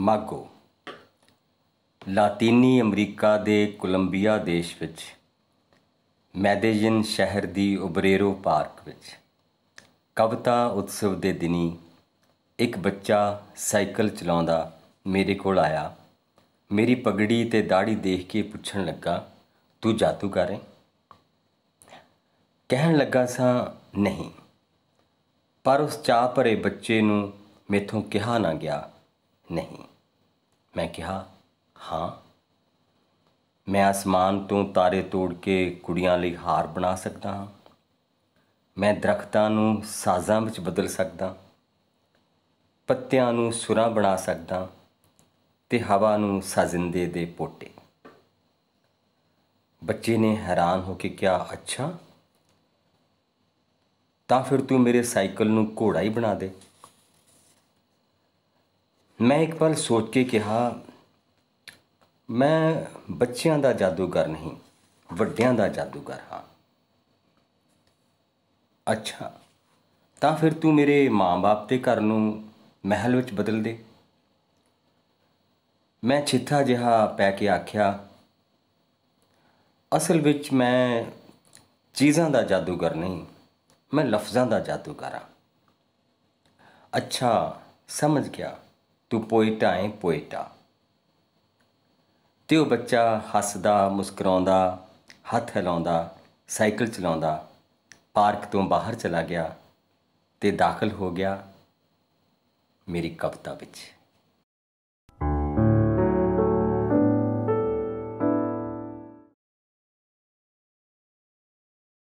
ਮਾਘੋ ਲਾਤੀਨੀ ਅਮਰੀਕਾ ਦੇ ਕੋਲੰਬੀਆ ਦੇਸ਼ ਵਿੱਚ ਮੈਦੇਜਿਨ ਸ਼ਹਿਰ ਦੀ ਓਬਰੇਰੋ ਪਾਰਕ ਵਿੱਚ ਕਵਿਤਾ ਉਤਸਵ ਦੇ ਦਿਨੀ ਇੱਕ ਬੱਚਾ ਸਾਈਕਲ ਚਲਾਉਂਦਾ ਮੇਰੇ ਕੋਲ ਆਇਆ। ਮੇਰੀ ਪਗੜੀ ਤੇ ਦਾੜੀ ਦੇਖ ਕੇ ਪੁੱਛਣ ਲੱਗਾ, ਤੂੰ ਜਾਦੂਗਰ ਹੈ? ਕਹਿਣ ਲੱਗਾ ਸਾਂ, ਨਹੀਂ, ਪਰ ਉਸ ਚਾਹ ਭਰੇ ਬੱਚੇ ਨੂੰ ਮੈਥੋਂ ਕਿਹਾ ਨਾ ਗਿਆ ਨਹੀਂ। ਮੈਂ ਕਿਹਾ, ਹਾਂ, ਮੈਂ ਅਸਮਾਨ ਤੋਂ ਤਾਰੇ ਤੋੜ ਕੇ ਕੁੜੀਆਂ ਲਈ ਹਾਰ ਬਣਾ ਸਕਦਾ ਹਾਂ। ਮੈਂ ਦਰਖਤਾਂ ਨੂੰ ਸਾਜ਼ਾਂ ਵਿੱਚ ਬਦਲ ਸਕਦਾ, ਪੱਤਿਆਂ ਨੂੰ ਸੁਰਾਂ ਬਣਾ ਸਕਦਾ ਤੇ ਹਵਾ ਨੂੰ ਸਾਜ਼ਿੰਦੇ ਦੇ ਪੋਟੇ। ਬੱਚੇ ਨੇ ਹੈਰਾਨ ਹੋ ਕੇ ਕਿਹਾ, ਅੱਛਾ, ਤਾਂ ਫਿਰ ਤੂੰ ਮੇਰੇ ਸਾਈਕਲ ਨੂੰ ਘੋੜਾ ਹੀ ਬਣਾ ਦੇ। ਮੈਂ ਇੱਕ ਪਲ ਸੋਚ ਕੇ ਕਿਹਾ, ਮੈਂ ਬੱਚਿਆਂ ਦਾ ਜਾਦੂਗਰ ਨਹੀਂ, ਵੱਡਿਆਂ ਦਾ ਜਾਦੂਗਰ ਹਾਂ। ਅੱਛਾ, ਤਾਂ ਫਿਰ ਤੂੰ ਮੇਰੇ ਮਾਂ-ਬਾਪ ਦੇ ਘਰ ਨੂੰ ਮਹਿਲ ਵਿੱਚ ਬਦਲ ਦੇ। ਮੈਂ ਚਿੱਠਾ ਜਿਹਾ ਪੈ ਕੇ ਆਖਿਆ, ਅਸਲ ਵਿੱਚ ਮੈਂ ਚੀਜ਼ਾਂ ਦਾ ਜਾਦੂਗਰ ਨਹੀਂ, ਮੈਂ ਲਫ਼ਜ਼ਾਂ ਦਾ ਜਾਦੂਗਰ ਹਾਂ। ਅੱਛਾ, ਸਮਝ ਗਿਆ, ਤੂੰ ਪੋਇਟਾ ਹੈ, ਪੋਇਟਾ। ਤੇ ਉਹ ਬੱਚਾ ਹੱਸਦਾ ਮੁਸਕਰਾਉਂਦਾ ਹੱਥ ਹਿਲਾਉਂਦਾ ਸਾਈਕਲ ਚਲਾਉਂਦਾ ਪਾਰਕ ਤੋਂ ਬਾਹਰ ਚਲਾ ਗਿਆ ਤੇ ਦਾਖਲ ਹੋ ਗਿਆ ਮੇਰੀ ਕਵਿਤਾ ਵਿੱਚ।